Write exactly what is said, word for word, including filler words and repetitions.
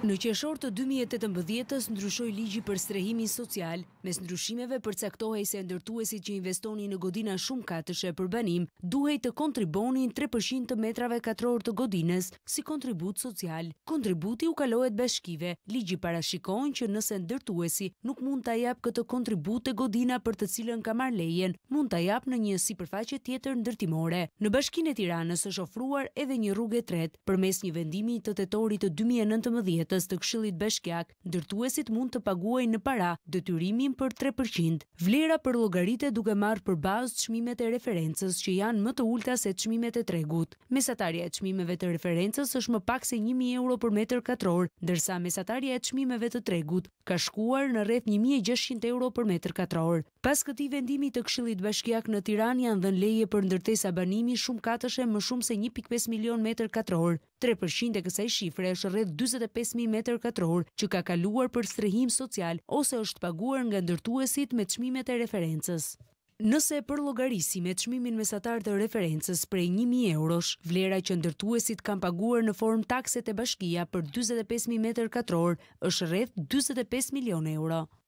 Në qershor të dy mijë e tetëmbëdhjetës ndryshoi ligji për strehimin social, mes ndryshimeve përcaktohej se ndërtuesit që investonin në godina shumë katëshe për banim duhej të kontribonin tre përqind të metrave katror të godinës si kontribut social. Kontributi u kalohet bashkive. Ligji parashikon që nëse ndërtuesi nuk mund ta jap këtë kontribut te godina për të cilën ka marrë lejen, mund ta jap në një sipërfaqe tjetër ndërtimore. Në Bashkinë e Tiranës është ofruar edhe një rrugë e tretë përmes një vendimi të tetorit të dy mijë e nëntëmbëdhjetë të Këshillit Bashkiak, ndërtuesit mund të paguajnë në para detyrimin për tre përqind. Vlera për llogaritë duke marrë përbazë çmimet e referencës që janë më të ulta se çmimet e tregut. Mesatarja e çmimeve të referencës është më pak se një mijë euro për metër katror, ndërsa mesatarja e çmimeve të tregut ka shkuar në rreth një mijë e gjashtëqind euro për metër katror. Pas këtij vendimi të Këshillit Bashkiak në Tiranë janë dhënë leje për ndërtesa banimi shumë katëshe më shumë se një pikë pesë milion metër katror. tre përqind e kësaj shifre është rreth dyzet e pesë mijë metër katror që ka kaluar për strehim social ose është paguar nga ndërtuesit me çmimet e referencës. Nëse e përllogarisim me çmimin mesatar të referencës prej një mijë eurosh, vlera që ndërtuesit kanë paguar në formë takse te bashkia për dyzet e pesë mijë metër katror është rreth dyzet e pesë milion euro.